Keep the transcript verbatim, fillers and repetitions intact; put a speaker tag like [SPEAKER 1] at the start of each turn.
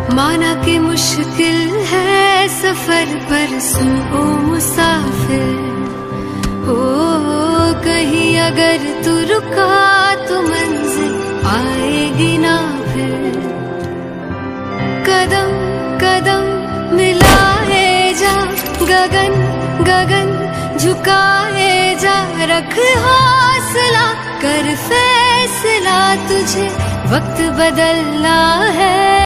[SPEAKER 1] माना कि मुश्किल है सफर पर सुन ओ मुसाफिर, हो कहीं अगर तू रुका तो मंजिल आएगी ना फिर। कदम कदम मिलाए जा, गगन गगन झुकाए जा, रख हौसला कर फैसला, तुझे वक्त बदलना है।